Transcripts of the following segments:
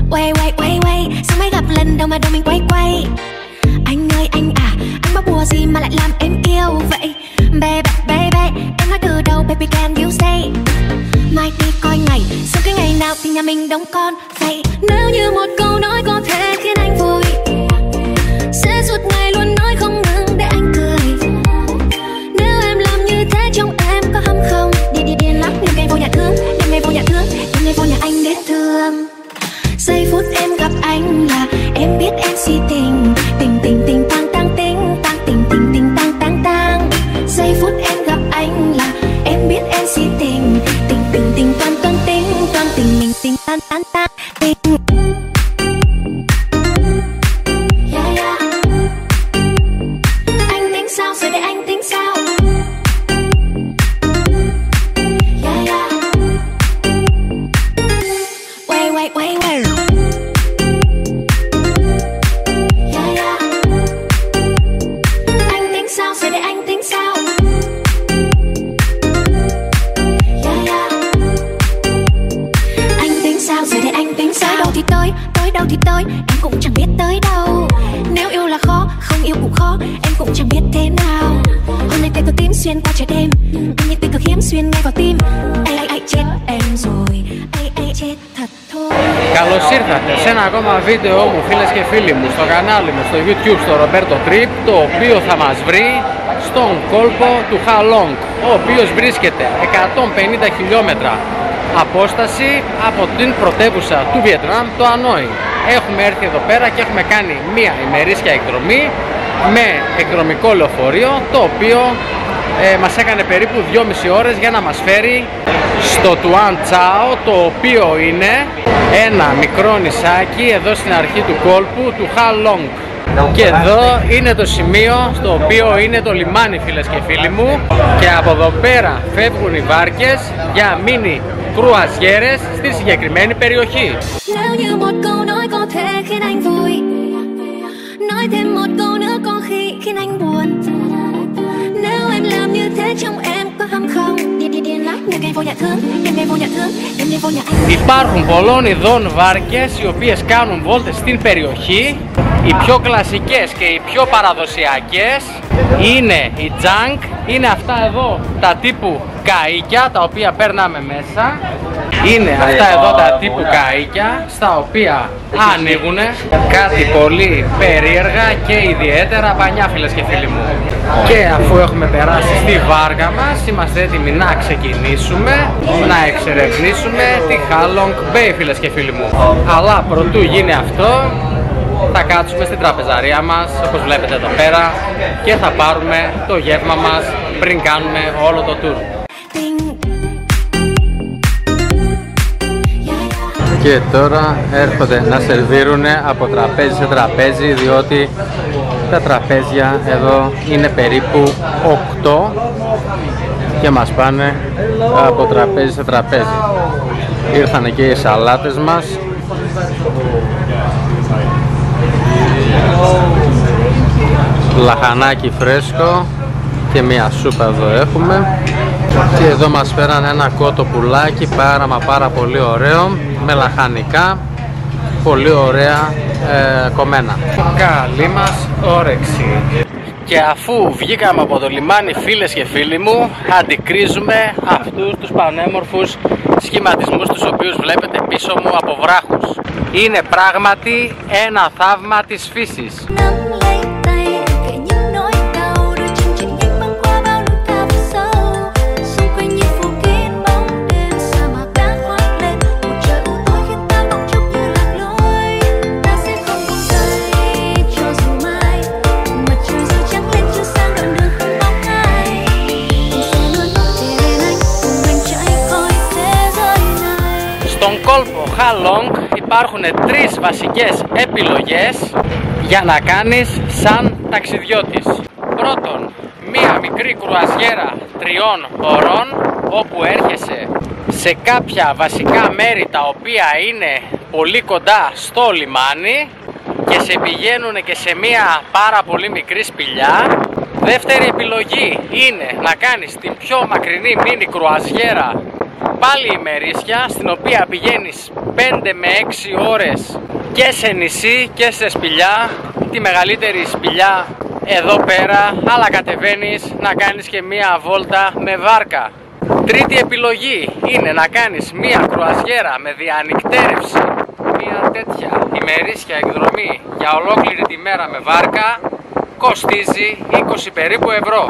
Quay sao mới gặp lần đầu mà đầu mình quay. Anh ơi anh à, anh bắt bùa gì mà lại làm em yêu vậy? Baby, em nói từ đầu baby can you say? Mai đi coi ngày, sau cái ngày nào thì nhà mình đóng con vậy? Nếu như một câu nói có thể khiến anh vui, sẽ suốt ngày luôn nói không ngừng để anh cười. Nếu em làm như thế trong em có hâm không? Đi điên lắm, đêm ngày vô nhà thương, đêm ngày vô nhà thương, đêm ngày vô nhà anh để thương. Giây phút em gặp anh là em biết em si tình, tình tang tang. Giây phút em gặp anh là em biết em si tình, tình toan tình mình tan tình. Yeah. Anh tính sao rồi để anh tính sao? Yeah. Quay. Anh tính sao rồi để anh tính sao? Anh tính sao rồi để anh tính sao? Tới đâu thì tới, em cũng chẳng biết tới đâu. Nếu yêu là khó, không yêu cũng khó, em cũng chẳng biết thế nào. Hôm nay tay tôi tím xuyên qua trái đêm, anh như tình cực hiếm xuyên ngay vào tim. Ai chết em rồi, ai chết thật thôi. Καλώς ήρθατε σε ένα ακόμα βίντεο μου, φίλες και φίλοι μου, στο κανάλι μου, στο YouTube, στο Roberto Trip, το οποίο θα μας βρει στον κόλπο του Ha Long, ο οποίος βρίσκεται 150 χιλιόμετρα απόσταση από την πρωτεύουσα του Βιετνάμ, το Ανόη. Έχουμε έρθει εδώ πέρα και έχουμε κάνει μία ημερήσια εκδρομή με εκδρομικό λεωφορείο, το οποίο μας έκανε περίπου 2,5 ώρες για να μας φέρει στο Tuan Chau, το οποίο είναι ένα μικρό νησάκι εδώ στην αρχή του κόλπου του Ha Long. Και εδώ είναι το σημείο στο οποίο είναι το λιμάνι, φίλες και φίλοι μου, και από εδώ πέρα φεύγουν οι βάρκες για μίνι κρουαζιέρες στη συγκεκριμένη περιοχή. Nếu như một câu nói có thể khiến anh vui, nói thêm một câu nữa có khi khiến anh buồn. Nếu em làm như thế trong em có hâm không? Điên lắm, đêm ngày vô nhà thương, đêm ngày vô nhà thương, đêm ngày vô nhà anh. Υπάρχουν πολλών ειδών βάρκες οι οποίες κάνουν βόλτες στην περιοχή. Οι πιο κλασικές και οι πιο παραδοσιακές είναι η junk, είναι αυτά εδώ τα τύπου καΐκια, τα οποία παίρναμε μέσα. Είναι αυτά εδώ τα τύπου καΐκια, στα οποία ανοίγουν κάτι πολύ περίεργα και ιδιαίτερα πανιά, φίλες και φίλοι μου. Και αφού έχουμε περάσει στη βάρκα μας, είμαστε έτοιμοι να ξεκινήσουμε, να εξερευνήσουμε τη Ha Long Bay, φίλες και φίλοι μου. Αλλά προτού γίνει αυτό, θα κάτσουμε στην τραπεζαρία μας, όπως βλέπετε εδώ πέρα, και θα πάρουμε το γεύμα μας πριν κάνουμε όλο το tour. Και τώρα έρχονται να σερβίρουν από τραπέζι σε τραπέζι, διότι τα τραπέζια εδώ είναι περίπου 8 και μας πάνε από τραπέζι σε τραπέζι. Ήρθανε και οι σαλάτες μας. Λαχανάκι φρέσκο και μια σούπα εδώ έχουμε. Και εδώ μας φέραν ένα κότο πουλάκι πάρα πολύ ωραίο, με λαχανικά, πολύ ωραία κομμένα. Καλή μας όρεξη. Και αφού βγήκαμε από το λιμάνι, φίλες και φίλοι μου, αντικρίζουμε αυτούς τους πανέμορφους σχηματισμούς τους οποίους βλέπετε πίσω μου από βράχους. Είναι πράγματι ένα θαύμα της φύσης. Στον κόλπο Ha Long υπάρχουν τρεις βασικές επιλογές για να κάνεις σαν ταξιδιώτης. Πρώτον, μία μικρή κρουαζιέρα 3 ωρών, όπου έρχεσαι σε κάποια βασικά μέρη τα οποία είναι πολύ κοντά στο λιμάνι και σε πηγαίνουν και σε μία πάρα πολύ μικρή σπηλιά. Δεύτερη επιλογή είναι να κάνεις την πιο μακρινή μίνι κρουαζιέρα πάλι ημερήσια, στην οποία πηγαίνεις 5 με 6 ώρες και σε νησί και σε σπηλιά. Τη μεγαλύτερη σπηλιά εδώ πέρα, αλλά κατεβαίνεις να κάνεις και μία βόλτα με βάρκα. Τρίτη επιλογή είναι να κάνεις μία κρουαζιέρα με διανυκτέρευση. Μία τέτοια ημερήσια εκδρομή για ολόκληρη τη μέρα με βάρκα κοστίζει 20 περίπου ευρώ.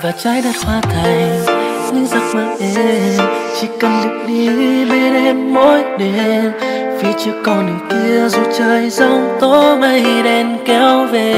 Phía trước con đường kia dù trời giông tố mây đen kéo về,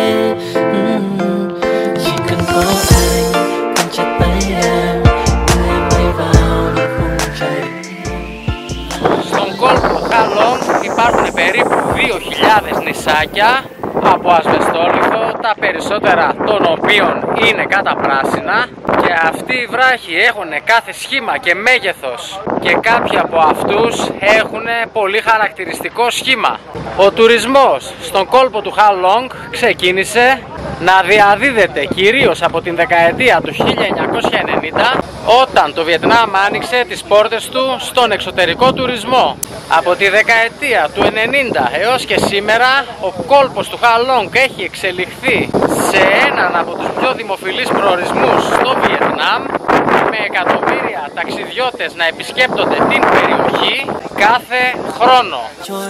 chỉ cần có anh cầm chặt tay em, đưa em bay vào những khung trời. Στον κόλπο Ha Long υπάρχουν περίπου 2.000 νησάκια από ασβεστόλιθο, τα περισσότερα των οποίων είναι καταπράσινα, και αυτοί οι βράχοι έχουν κάθε σχήμα και μέγεθος και κάποιοι από αυτούς έχουν πολύ χαρακτηριστικό σχήμα. Ο τουρισμός στον κόλπο του Ha Long ξεκίνησε να διαδίδεται κυρίως από την δεκαετία του 1990, όταν το Βιετνάμ άνοιξε τις πόρτες του στον εξωτερικό τουρισμό. Από τη δεκαετία του 90 έως και σήμερα ο κόλπος του Ha Long έχει εξελιχθεί σε έναν από τους πιο δημοφιλείς προορισμούς στο Βιετνάμ, με εκατομμύρια ταξιδιώτες να επισκέπτονται την περιοχή κάθε χρόνο.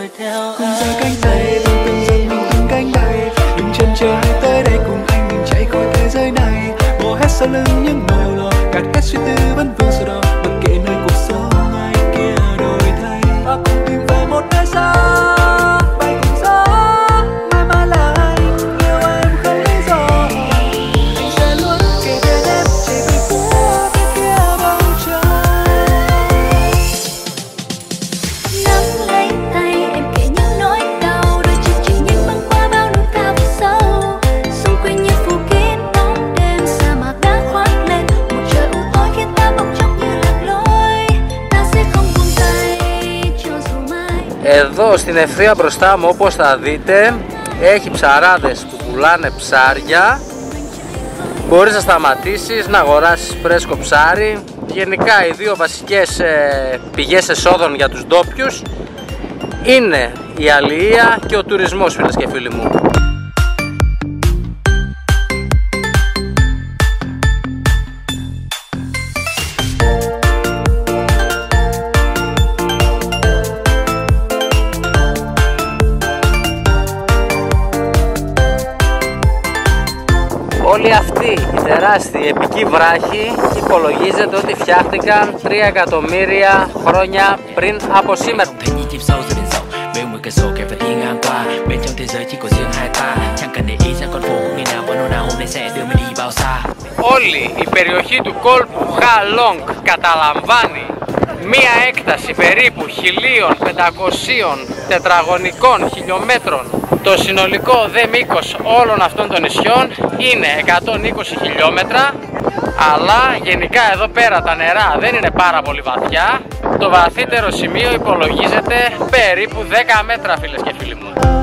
Εδώ στην ευθεία μπροστά μου, όπως θα δείτε, έχει ψαράδες που πουλάνε ψάρια. Μπορείς να σταματήσεις να αγοράσεις φρέσκο ψάρι. Γενικά οι δύο βασικές πηγές εσόδων για τους ντόπιους είναι η αλληλεία και ο τουρισμός, φίλες και φίλοι μου. Όλοι αυτοί οι τεράστιοι επικοί βράχοι υπολογίζεται ότι φτιάχτηκαν 3 εκατομμύρια χρόνια πριν από σήμερα. Όλη η περιοχή του κόλπου Ha Long καταλαμβάνει μία έκταση περίπου 1.500 τετραγωνικών χιλιόμετρων. Το συνολικό δε μήκος όλων αυτών των νησιών είναι 120 χιλιόμετρα, αλλά γενικά εδώ πέρα τα νερά δεν είναι πάρα πολύ βαθιά. Το βαθύτερο σημείο υπολογίζεται περίπου 10 μέτρα, φίλες και φίλοι μου.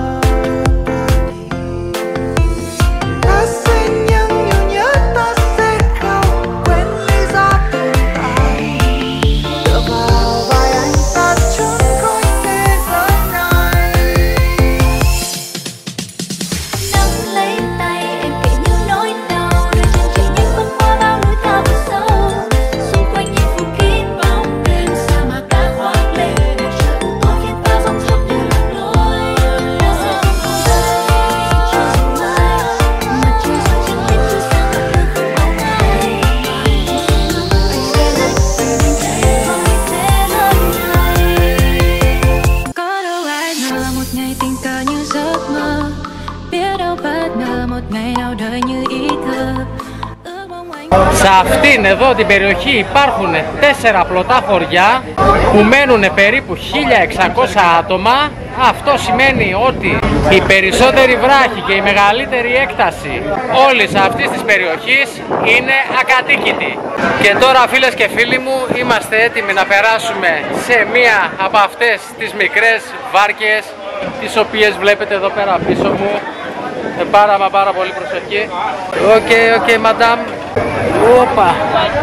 Σε αυτήν εδώ την περιοχή υπάρχουν 4 πλωτά χωριά που μένουν περίπου 1.600 άτομα. Αυτό σημαίνει ότι οι περισσότεροι βράχοι και η μεγαλύτερη έκταση όλης αυτής της περιοχής είναι ακατοίκητη. Και τώρα, φίλες και φίλοι μου, είμαστε έτοιμοι να περάσουμε σε μία από αυτές τις μικρές βάρκες, τις οποίες βλέπετε εδώ πέρα πίσω μου. Πάρα πολύ προσοχή. Okay, madam. Όπα.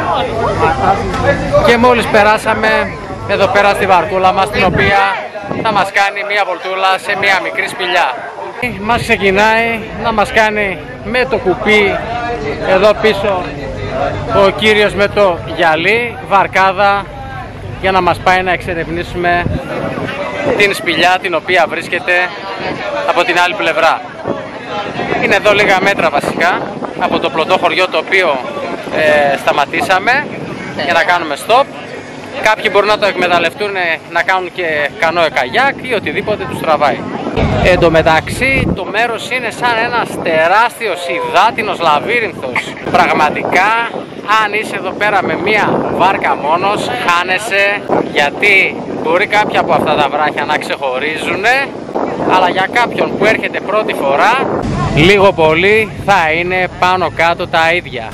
Και μόλις περάσαμε εδώ πέρα στη βαρκούλα μας, την οποία θα μας κάνει μία βολτούλα σε μία μικρή σπηλιά. Μας ξεκινάει να μας κάνει με το κουπί εδώ πίσω ο κύριος με το γυαλί, βαρκάδα, για να μας πάει να εξερευνήσουμε την σπηλιά την οποία βρίσκεται από την άλλη πλευρά. Είναι εδώ λίγα μέτρα βασικά από το πλωτό χωριό το οποίο σταματήσαμε για να κάνουμε stop. Κάποιοι μπορούν να το εκμεταλλευτούν να κάνουν και κανόε καγιάκ ή οτιδήποτε τους τραβάει. Εν τω μεταξύ το μέρος είναι σαν ένας τεράστιος υδάτινος λαβύρινθος. Πραγματικά αν είσαι εδώ πέρα με μία βάρκα μόνος χάνεσαι, γιατί μπορεί κάποια από αυτά τα βράχια να ξεχωρίζουν, αλλά για κάποιον που έρχεται πρώτη φορά λίγο πολύ θα είναι πάνω κάτω τα ίδια.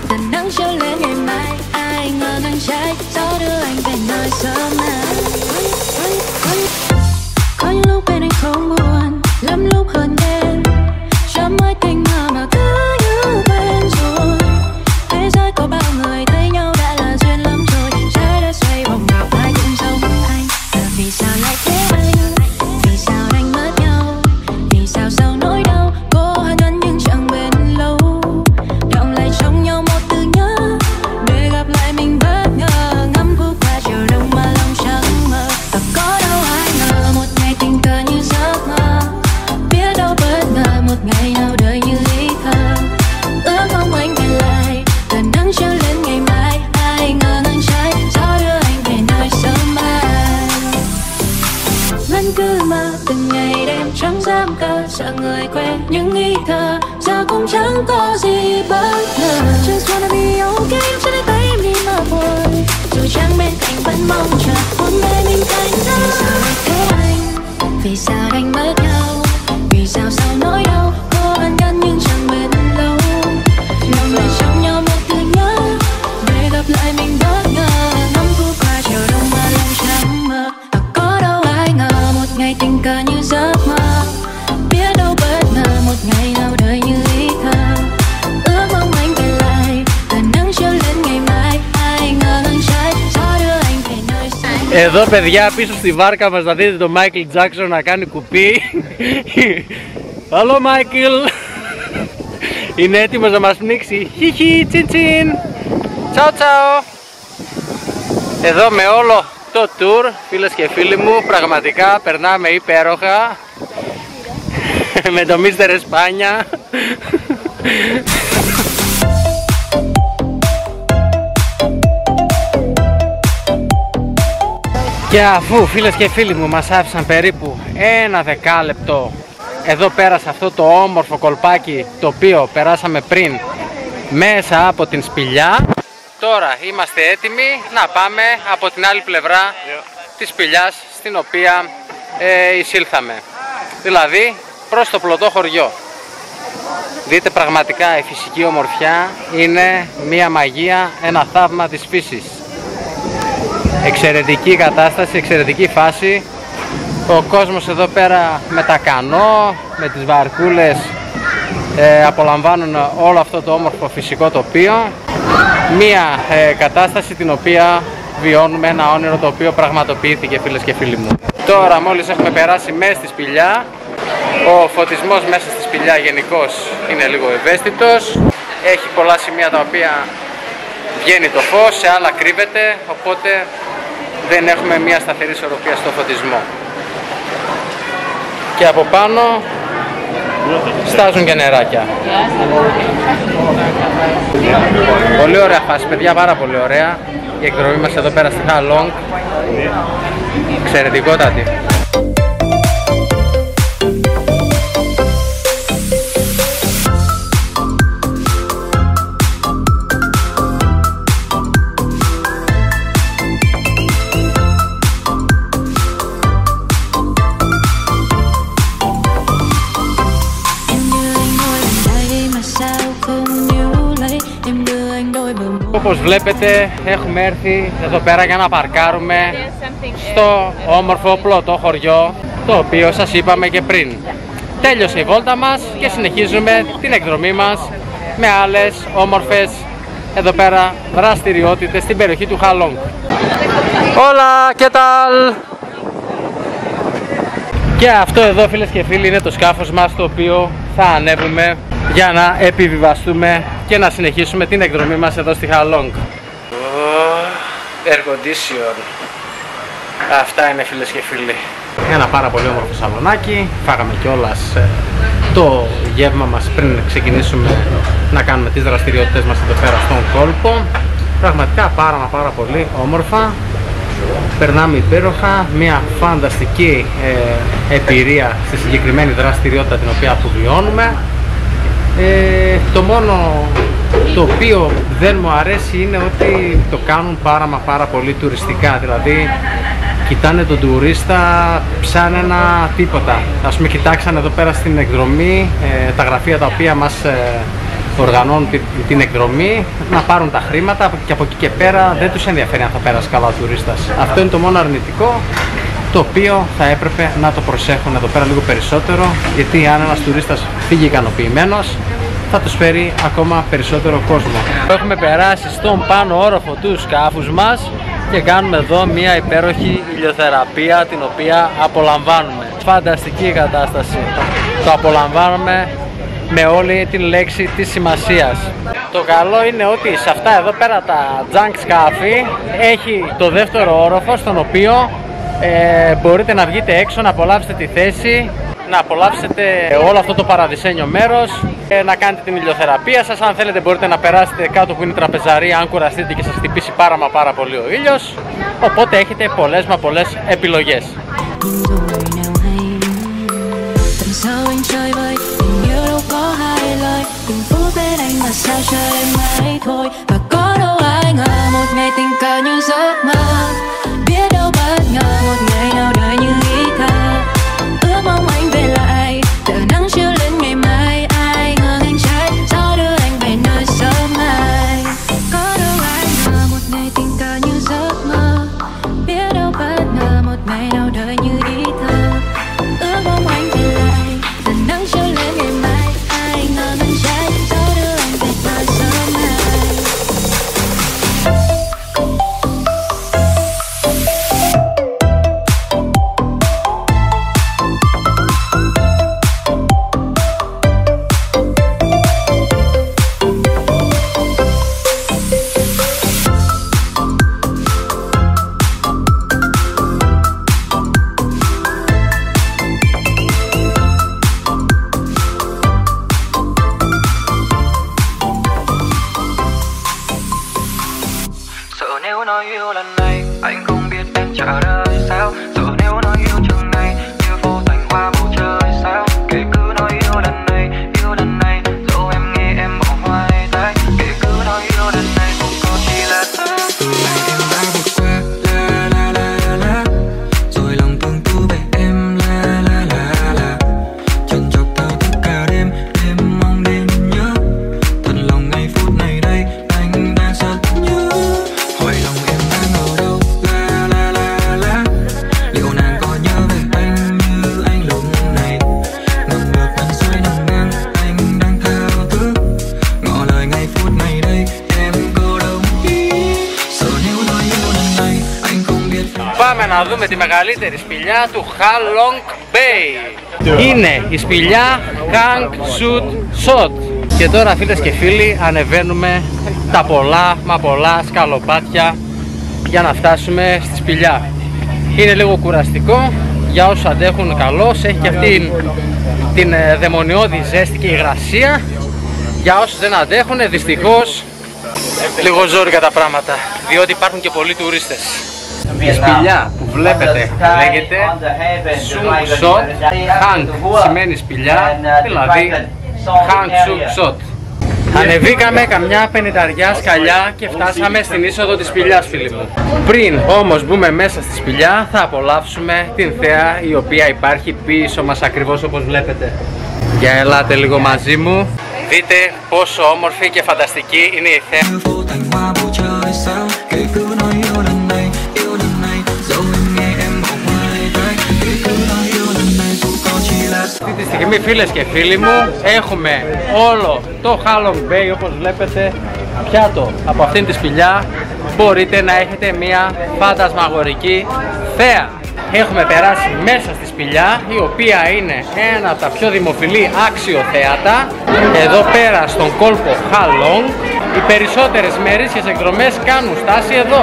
Có những lúc bên anh không buồn, lắm lúc hờn ghen. Chẳng mới tình mà cứ như quen rồi. Thế giới có bao người thấy nhau đã là duyên lắm rồi. Trái đất xoay vòng nào ai cũng giống anh. Giờ vì sao lại thế anh? Vì sao đánh mất nhau? Vì sao sau nỗi đau cố hàn gắn nhưng chẳng bền lâu. Đọng lại trong nhau một từ nhớ để gặp lại mình bất ngờ. Ngắm phút qua chiều đông mà lòng chẳng mơ. Và có đâu ai ngờ một ngày tình cờ như giấc mơ. Biết đâu bất ngờ một ngày nào đời như lý thơ. Ước mong anh về lại, tờ nắng chiếu lên ngày mai. Ai ngờ nắng trái gió đưa anh về nơi sớm mai. Vẫn cứ mơ từng ngày đêm chẳng dám cơ, sợ người quen những nghi thơ giờ cũng chẳng có gì bất ngờ. Just wanna be okay, cho đến tay em đi mà buồn. Dù chẳng bên cạnh vẫn mong chờ một ngày mình cạnh nhau. Vì sao lại thế anh? Vì sao đánh mất nhau? Vì sao sau nỗi đau cố hàn gắn nhưng chẳng bền lâu. Lòng lại trong nhau một từ nhớ để gặp lại mình bất ngờ. Ngắm phút qua chiều đông mà lòng chẳng mơ. Và có đâu ai ngờ một ngày tình cờ như giấc mơ. Biết đâu bất ngờ một ngày nào đời như lý thơ. Ước mong anh về lại, tờ nắng chiếu lên ngày mai. Ai ngờ nắng trái gió đưa anh về nơi xa. Εδώ παιδιά πίσω στη βάρκα μας να δείτε τον Μάικλ Τζάκσον να κάνει κουπί. Hello Μάικλ. Είναι έτοιμος να μας πνίξει. Χιχι τσιν τσιν. Τσάου τσάου. Εδώ με όλο το tour, φίλες και φίλοι μου, πραγματικά περνάμε υπέροχα με το Mr. Εσπάνια. Και αφού φίλες και φίλοι μου μας άφησαν περίπου ένα δεκάλεπτο εδώ πέρα σε αυτό το όμορφο κολπάκι το οποίο περάσαμε πριν μέσα από την σπηλιά, τώρα είμαστε έτοιμοι να πάμε από την άλλη πλευρά της σπηλιάς στην οποία εισήλθαμε, δηλαδή προς το πλωτό χωριό. Δείτε πραγματικά η φυσική ομορφιά είναι μία μαγεία, ένα θαύμα της φύσης. Εξαιρετική κατάσταση, εξαιρετική φάση. Ο κόσμος εδώ πέρα με τα κανό, με τις βαρκούλες απολαμβάνουν όλο αυτό το όμορφο φυσικό τοπίο. Μία κατάσταση την οποία βιώνουμε, ένα όνειρο το οποίο πραγματοποιήθηκε, φίλες και φίλοι μου. Τώρα μόλις έχουμε περάσει μέσα στη σπηλιά, ο φωτισμός μέσα στη σπηλιά γενικώς είναι λίγο ευαίσθητος. Έχει πολλά σημεία τα οποία βγαίνει το φως, σε άλλα κρύβεται, οπότε δεν έχουμε μια σταθερή ισορροπία στο φωτισμό. Και από πάνω στάζουν και νεράκια. Πολύ ωραία φάση παιδιά, πάρα πολύ ωραία. Η εκδρομή μας εδώ πέρα στη Ha Long, εξαιρετικότατη. Όπως βλέπετε έχουμε έρθει εδώ πέρα για να παρκάρουμε στο όμορφο πλωτό χωριό, το οποίο σας είπαμε και πριν. Τέλειωσε η βόλτα μας και συνεχίζουμε την εκδρομή μας με άλλες όμορφες εδώ πέρα δραστηριότητες στην περιοχή του Ha Long. Hola, ¿qué tal? Και αυτό εδώ, φίλες και φίλοι, είναι το σκάφος μας, το οποίο θα ανέβουμε για να επιβιβαστούμε και να συνεχίσουμε την εκδρομή μας εδώ στη Ha Long. Air condition. Αυτά είναι, φίλες και φίλοι. Ένα πάρα πολύ όμορφο σαλονάκι. Φάγαμε κιόλας το γεύμα μας πριν ξεκινήσουμε να κάνουμε τις δραστηριότητες μας εδώ πέρα στον κόλπο. Πραγματικά πάρα πολύ όμορφα. Περνάμε υπέροχα, μια φανταστική εμπειρία στη συγκεκριμένη δραστηριότητα την οποία αποβιώνουμε. Το μόνο το οποίο δεν μου αρέσει είναι ότι το κάνουν πάρα πολύ τουριστικά, δηλαδή κοιτάνε τον τουρίστα σαν ένα τίποτα. Ας πούμε, κοιτάξανε εδώ πέρα στην εκδρομή τα γραφεία τα οποία μας οργανώνουν την εκδρομή, να πάρουν τα χρήματα και από εκεί και πέρα δεν τους ενδιαφέρει αν θα πέρασε καλά ο τουρίστας. Αυτό είναι το μόνο αρνητικό, το οποίο θα έπρεπε να το προσέχουν εδώ πέρα λίγο περισσότερο, γιατί αν ένας τουρίστας φύγει ικανοποιημένος θα τους φέρει ακόμα περισσότερο κόσμο. Έχουμε περάσει στον πάνω όροφο του σκάφους μας και κάνουμε εδώ μια υπέροχη ηλιοθεραπεία, την οποία απολαμβάνουμε. Φανταστική κατάσταση. Το απολαμβάνουμε με όλη την λέξη της σημασίας. Το καλό είναι ότι σε αυτά εδώ πέρα τα junk σκάφη έχει το δεύτερο όροφο, στον οποίο μπορείτε να βγείτε έξω, να απολαύσετε τη θέση, να απολαύσετε όλο αυτό το παραδεισένιο μέρος, να κάνετε την ηλιοθεραπεία σας. Αν θέλετε μπορείτε να περάσετε κάτω που είναι η τραπεζαρία, αν κουραστείτε και σας χτυπήσει πάρα πολύ ο ήλιος. Οπότε έχετε πολλές επιλογές. Πάμε να δούμε τη μεγαλύτερη σπηλιά του Ha Long Bay. Είναι η σπηλιά Hang Shoot Shot. Και τώρα, φίλες και φίλοι, ανεβαίνουμε τα πολλά σκαλοπάτια για να φτάσουμε στη σπηλιά. Είναι λίγο κουραστικό, για όσους αντέχουν καλώς, έχει και αυτή την δαιμονιώδη ζέστη και υγρασία. Για όσους δεν αντέχουν, δυστυχώς λίγο ζόρικα τα πράγματα, διότι υπάρχουν και πολλοί τουρίστες. Η σπηλιά που βλέπετε λέγεται Shoot Shot. Hang σημαίνει σπηλιά, δηλαδή Hang Shoot Shot. Ανεβήκαμε καμιά 50 σκαλιά και φτάσαμε στην είσοδο της σπηλιάς, φίλοι μου. Πριν όμως μπούμε μέσα στη σπηλιά, θα απολαύσουμε την θέα η οποία υπάρχει πίσω μας, ακριβώς όπως βλέπετε. Για ελάτε λίγο μαζί μου, δείτε πόσο όμορφη και φανταστική είναι η θέα. Αυτή τη στιγμή, φίλες και φίλοι μου, έχουμε όλο το Ha Long Bay, όπως βλέπετε, πιάτο από αυτήν τη σπηλιά μπορείτε να έχετε μια φαντασμαγορική θέα. Έχουμε περάσει μέσα στη σπηλιά, η οποία είναι ένα από τα πιο δημοφιλή αξιοθέατα. Εδώ πέρα στον κόλπο Ha Long, οι περισσότερες μέρες και εκδρομές κάνουν στάση εδώ.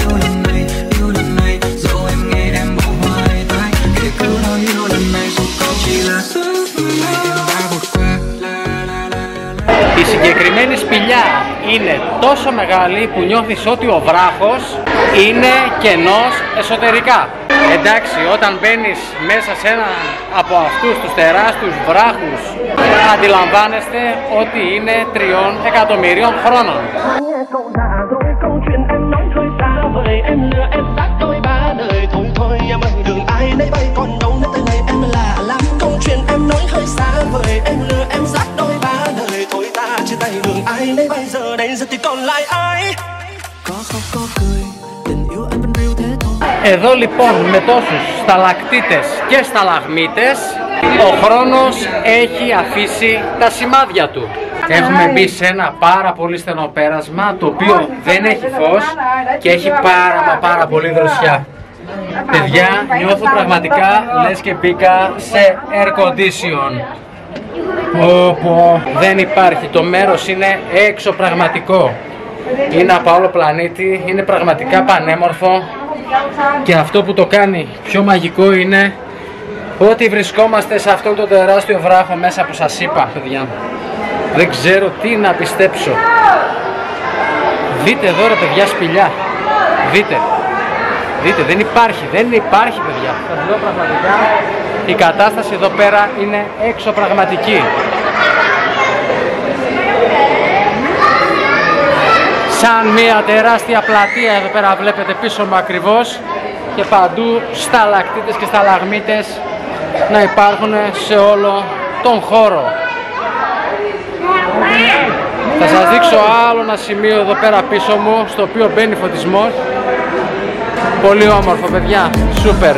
Η συγκεκριμένη σπηλιά είναι τόσο μεγάλη που νιώθεις ότι ο βράχος είναι κενός εσωτερικά. Εντάξει, όταν μπαίνεις μέσα σε έναν από αυτούς τους τεράστιους βράχους, αντιλαμβάνεστε ότι είναι 3 εκατομμυρίων χρόνων. Εδώ λοιπόν με τόσους σταλακτίτες και σταλαγμίτες ο χρόνος έχει αφήσει τα σημάδια του. Έχουμε μπει σε ένα πάρα πολύ στενό πέρασμα, το οποίο δεν έχει φως και έχει πάρα πολύ δροσιά. Παιδιά, νιώθω πραγματικά λες και μπήκα σε air condition. Δεν υπάρχει, το μέρος είναι εξωπραγματικό. Είναι από άλλο πλανήτη, είναι πραγματικά πανέμορφο. Και αυτό που το κάνει πιο μαγικό είναι ότι βρισκόμαστε σε αυτόν τον τεράστιο βράχο μέσα που σας είπα, παιδιά. Δεν ξέρω τι να πιστέψω. Δείτε εδώ ρε παιδιά σπηλιά. Δείτε, δεν υπάρχει παιδιά. Σας λέω πραγματικά, η κατάσταση εδώ πέρα είναι εξωπραγματική. Σαν μια τεράστια πλατεία εδώ πέρα βλέπετε πίσω μου ακριβώς, και παντού σταλακτίτες και σταλαγμίτες να υπάρχουν σε όλο τον χώρο. Θα σας δείξω άλλο ένα σημείο εδώ πέρα πίσω μου, στο οποίο μπαίνει φωτισμός. Πολύ όμορφο παιδιά, σούπερ.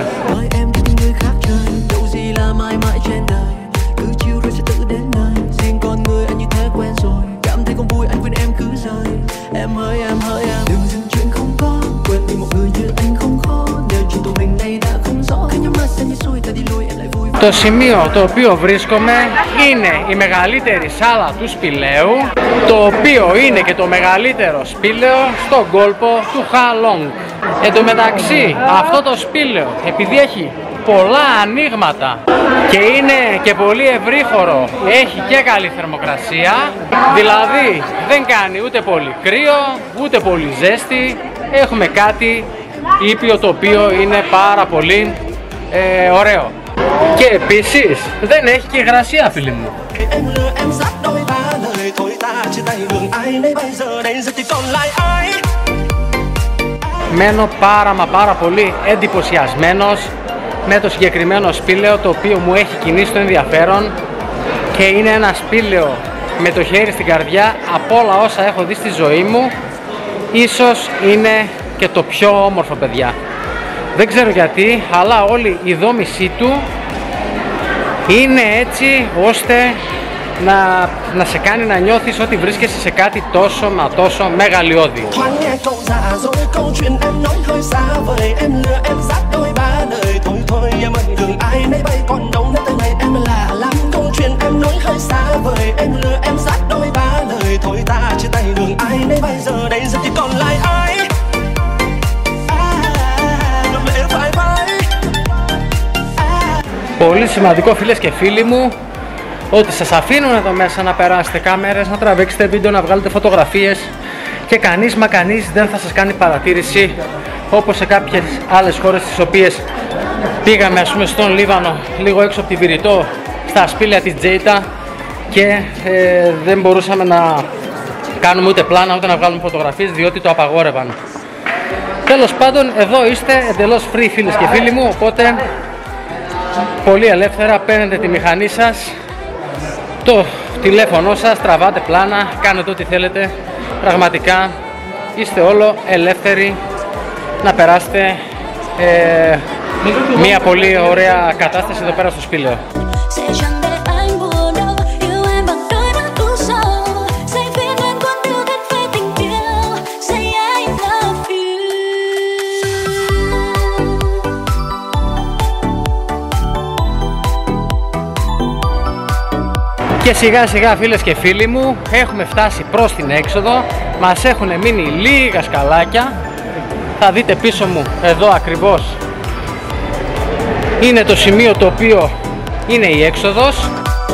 Το σημείο το οποίο βρίσκομαι είναι η μεγαλύτερη σάλα του σπηλαίου, το οποίο είναι και το μεγαλύτερο σπήλαιο στον κόλπο του Ha Long. Εν τω μεταξύ, αυτό το σπήλαιο, επειδή έχει πολλά ανοίγματα και είναι και πολύ ευρύχωρο, έχει και καλή θερμοκρασία, δηλαδή δεν κάνει ούτε πολύ κρύο, ούτε πολύ ζέστη. Έχουμε κάτι ήπιο το οποίο είναι πάρα πολύ ωραίο. Και επίσης δεν έχει και υγρασία, φίλοι μου. Μένω πάρα πολύ εντυπωσιασμένος με το συγκεκριμένο σπήλαιο, το οποίο μου έχει κινήσει το ενδιαφέρον και είναι ένα σπήλαιο με το χέρι στην καρδιά. Από όλα όσα έχω δει στη ζωή μου, ίσως είναι και το πιο όμορφο, παιδιά. Δεν ξέρω γιατί, αλλά όλη η δόμησή του είναι έτσι ώστε να σε κάνει να νιώθεις ότι βρίσκεσαι σε κάτι τόσο μεγαλειώδη. Πολύ σημαντικό, φίλες και φίλοι μου, ότι σας αφήνουν εδώ μέσα να περάσετε κάμερες, να τραβήξετε βίντεο, να βγάλετε φωτογραφίες και κανείς δεν θα σας κάνει παρατήρηση, όπως σε κάποιες άλλες χώρες τις οποίες πήγαμε, ας πούμε στον Λίβανο, λίγο έξω από τη Βηρητό, στα σπήλαια της Τζέιτα, και δεν μπορούσαμε να κάνουμε ούτε πλάνα ούτε να βγάλουμε φωτογραφίες, διότι το απαγόρευαν. Τέλος πάντων, εδώ είστε εντελώς free, φίλες και φίλοι μου, οπότε πολύ ελεύθερα παίρνετε τη μηχανή σας, το τηλέφωνο σας, τραβάτε πλάνα, κάνετε ό,τι θέλετε. Πραγματικά είστε όλο ελεύθεροι να περάσετε μια πολύ ωραία κατάσταση εδώ πέρα στο σπήλαιο. Και σιγά σιγά, φίλες και φίλοι μου, έχουμε φτάσει προς την έξοδο. Μας έχουν μείνει λίγα σκαλάκια. Θα δείτε πίσω μου, εδώ ακριβώς είναι το σημείο το οποίο είναι η έξοδος.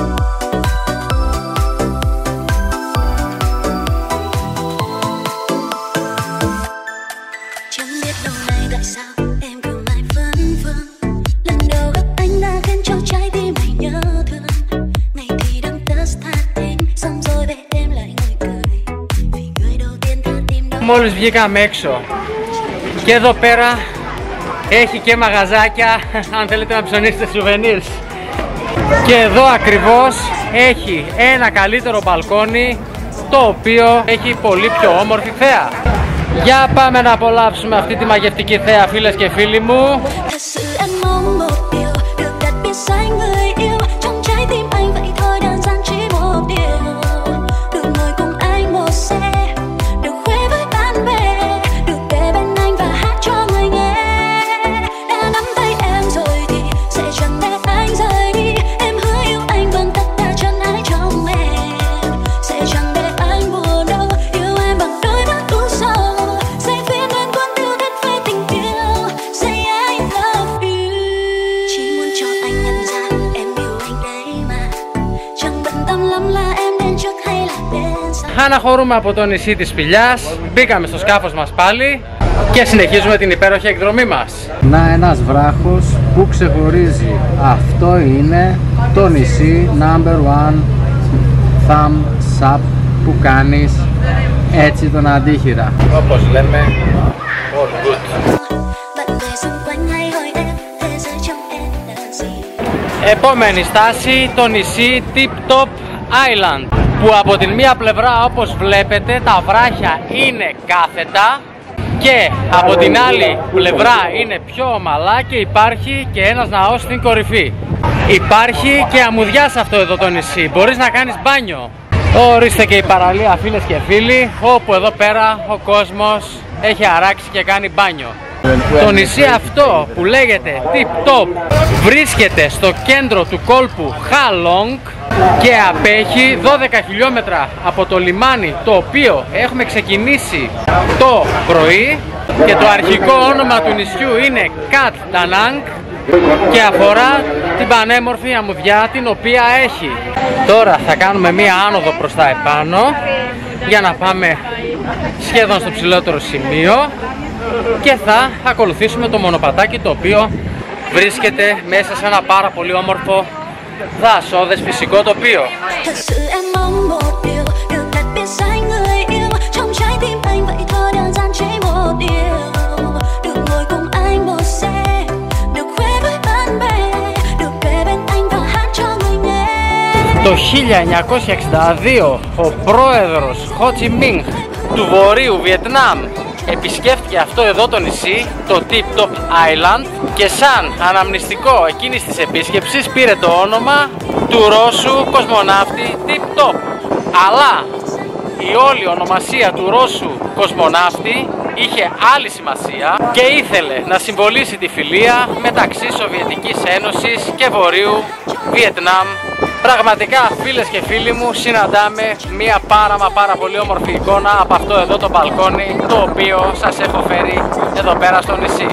Μόλις βγήκαμε έξω και εδώ πέρα έχει και μαγαζάκια αν θέλετε να ψωνίσετε souvenirs. Και εδώ ακριβώς έχει ένα καλύτερο μπαλκόνι, το οποίο έχει πολύ πιο όμορφη θέα. Για πάμε να απολαύσουμε αυτή τη μαγευτική θέα, φίλες και φίλοι μου. Αναχωρούμε από το νησί της Σπηλιάς, μπήκαμε στο σκάφος μας πάλι και συνεχίζουμε την υπέροχη εκδρομή μας. Να, ένας βράχος που ξεχωρίζει. Αυτό είναι το νησί number one thumbs up που κάνεις έτσι τον αντίχειρα. Όπως λέμε, all good. Επόμενη στάση, το νησί Tip Top Island, που από την μία πλευρά, όπως βλέπετε, τα βράχια είναι κάθετα και από την άλλη πλευρά είναι πιο ομαλά και υπάρχει και ένας ναός στην κορυφή. Υπάρχει και αμμουδιά σε αυτό εδώ το νησί, μπορείς να κάνεις μπάνιο. Ορίστε και η παραλία, φίλες και φίλοι, όπου εδώ πέρα ο κόσμος έχει αράξει και κάνει μπάνιο. Το νησί αυτό που λέγεται Tip Top βρίσκεται στο κέντρο του κόλπου Ha Long και απέχει 12 χιλιόμετρα από το λιμάνι, το οποίο έχουμε ξεκινήσει το πρωί, και το αρχικό όνομα του νησιού είναι Kat Danang και αφορά την πανέμορφη αμμουδιά την οποία έχει. Τώρα θα κάνουμε μία άνοδο προς τα επάνω για να πάμε σχεδόν στο ψηλότερο σημείο και θα ακολουθήσουμε το μονοπατάκι, το οποίο βρίσκεται μέσα σε ένα πάρα πολύ όμορφο δασόδες φυσικό τοπίο. Το 1962 ο πρόεδρος Ho Chi Minh του Βορείου Βιετνάμ επισκέφθηκε αυτό εδώ το νησί, το Tip Top Island, και σαν αναμνηστικό εκείνης της επίσκεψης πήρε το όνομα του Ρώσου κοσμοναύτη Tip Top. Αλλά η όλη ονομασία του Ρώσου κοσμοναύτη είχε άλλη σημασία και ήθελε να συμβολήσει τη φιλία μεταξύ Σοβιετικής Ένωσης και Βορείου Βιετνάμ. Πραγματικά, φίλες και φίλοι μου, συναντάμε μια πάρα πολύ όμορφη εικόνα από αυτό εδώ το μπαλκόνι, το οποίο σας έχω φέρει εδώ πέρα στο νησί.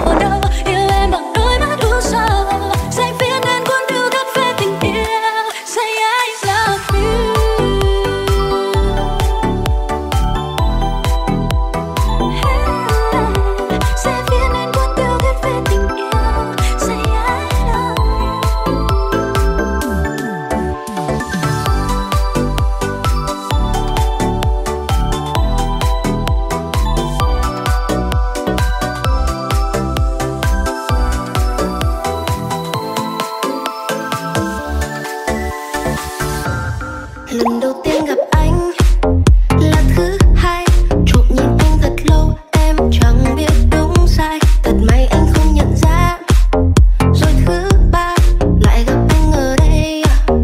Lần đầu tiên gặp anh là thứ hai, trộm nhìn anh thật lâu, em chẳng biết đúng sai. Thật may anh không nhận ra. Rồi thứ ba lại gặp anh ở đây.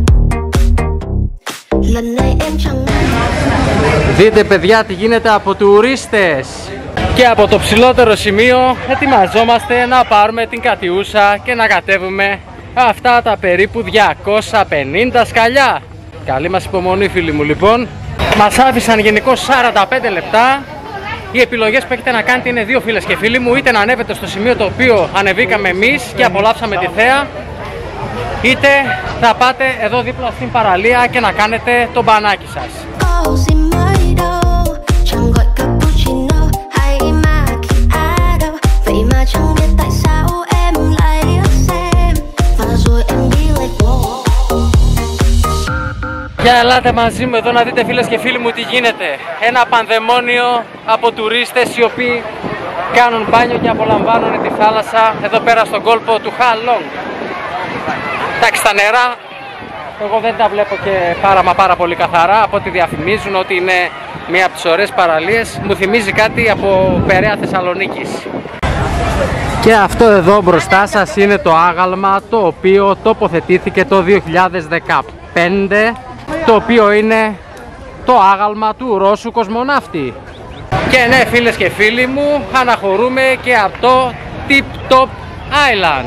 Lần này em chẳng. Δείτε παιδιά τι γίνεται από τουρίστες. Και από το ψηλότερο σημείο ετοιμαζόμαστε να πάρουμε την κατιούσα και να κατέβουμε αυτά τα περίπου 250 σκαλιά. Καλή μας υπομονή, φίλοι μου. Λοιπόν, μας άφησαν γενικώς 45 λεπτά. Οι επιλογές που έχετε να κάνετε είναι δύο, φίλες και φίλοι μου. Είτε να ανέβετε στο σημείο το οποίο ανεβήκαμε εμείς και απολαύσαμε τη θέα, είτε θα πάτε εδώ δίπλα στην παραλία και να κάνετε το μπανάκι σας. Για ελάτε μαζί μου εδώ να δείτε, φίλες και φίλοι μου, τι γίνεται. Ένα πανδαιμόνιο από τουρίστες οι οποίοι κάνουν μπάνιο και απολαμβάνουν τη θάλασσα εδώ πέρα στον κόλπο του Ha Long. Εντάξει, τα νερά εγώ δεν τα βλέπω και πάρα πολύ καθαρά. Από ό,τι διαφημίζουν ότι είναι μία από τις ωραίες παραλίες, μου θυμίζει κάτι από Περαία Θεσσαλονίκης. Και αυτό εδώ μπροστά σας είναι το άγαλμα το οποίο τοποθετήθηκε το 2015, το οποίο είναι το άγαλμα του Ρώσου κοσμοναύτη. Και ναι, φίλες και φίλοι μου, αναχωρούμε και από το Tip Top Island.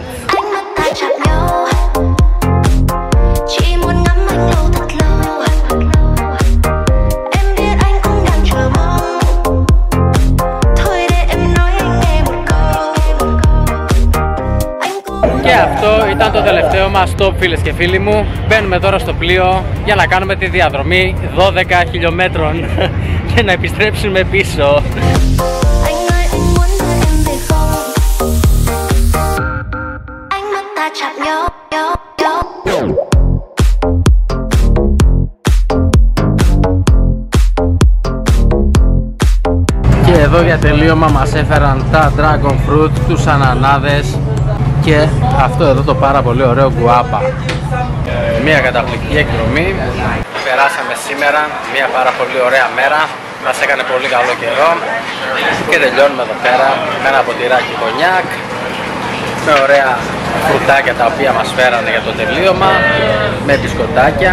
Και αυτό ήταν το τελευταίο μας stop, φίλες και φίλοι μου. Μπαίνουμε τώρα στο πλοίο για να κάνουμε τη διαδρομή 12 χιλιόμετρων και να επιστρέψουμε πίσω. Και εδώ για τελείωμα μας έφεραν τα dragon fruit, τους ανανάδες και αυτό εδώ το πάρα πολύ ωραίο γκουάπα. Μια καταπληκτική εκδρομή. Περάσαμε σήμερα μια πάρα πολύ ωραία μέρα. Μας έκανε πολύ καλό καιρό και τελειώνουμε εδώ πέρα με ένα ποτηράκι κονιάκ, με ωραία φρουτάκια τα οποία μας φέρανε για το τελείωμα, με μπισκοτάκια.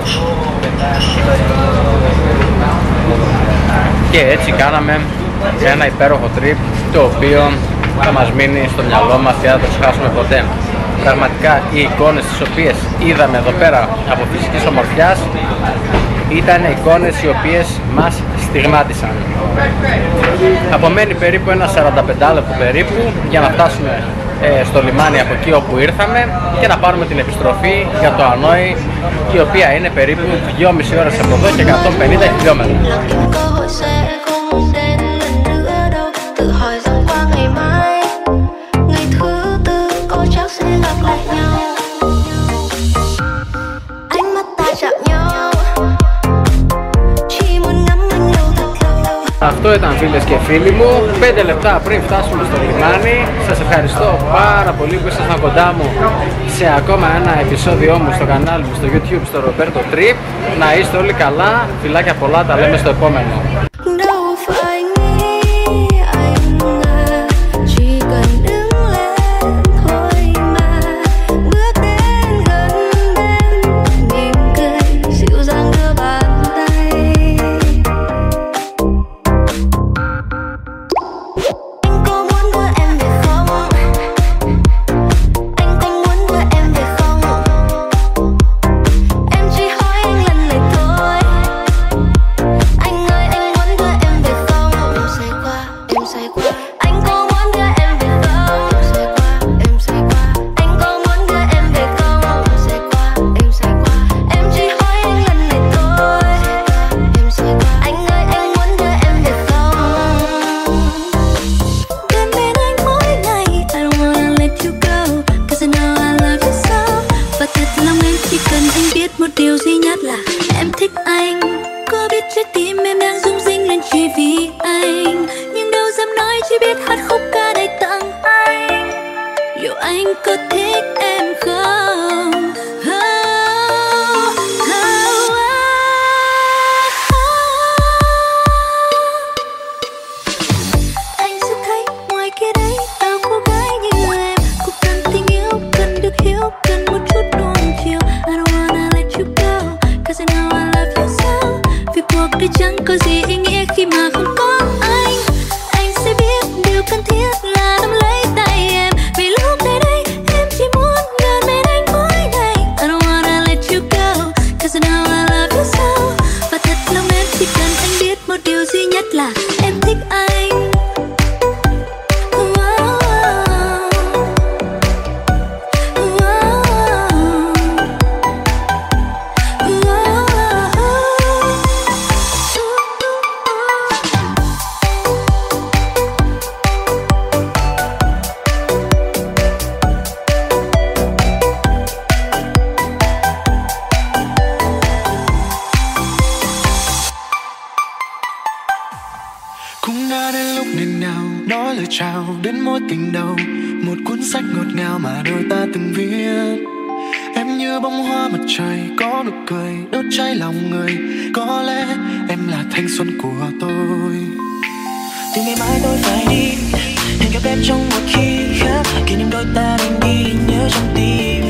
Και έτσι κάναμε ένα υπέροχο trip, το οποίο θα μας μείνει στο μυαλό μας και δεν θα το ξεχάσουμε ποτέ. Πραγματικά οι εικόνες τις οποίες είδαμε εδώ πέρα από φυσικής ομορφιάς ήταν εικόνες οι οποίες μας στιγμάτισαν. Απομένει περίπου ένα 45 λεπτό περίπου για να φτάσουμε στο λιμάνι από εκεί όπου ήρθαμε και να πάρουμε την επιστροφή για το Ανόη, η οποία είναι περίπου 2,5 ώρες από εδώ και 150 χιλιόμετρα. Αυτό ήταν, φίλες και φίλοι μου, 5 λεπτά πριν φτάσουμε στο λιμάνι. Σας ευχαριστώ πάρα πολύ που ήσασταν κοντά μου σε ακόμα ένα επεισόδιό μου στο κανάλι μου στο YouTube, στο Roberto Trip. Να είστε όλοι καλά, φιλάκια πολλά, τα λέμε στο επόμενο. Chẳng có gì ý nghĩa khi mà không có anh sẽ biết điều cần thiết là nắm lấy tay em, vì lúc này đây em chỉ muốn gần bên anh mỗi ngày. I don't wanna let you go, 'cause I know I love you. chào đến mối tình đầu, một cuốn sách ngọt ngào mà đôi ta từng viết. Em như bông hoa mặt trời có nụ cười đốt cháy lòng người, có lẽ em là thanh xuân của tôi. Từ ngày mai tôi phải đi, hẹn gặp em trong một khi khác, kỷ niệm đôi ta đang ghi nhớ trong tim.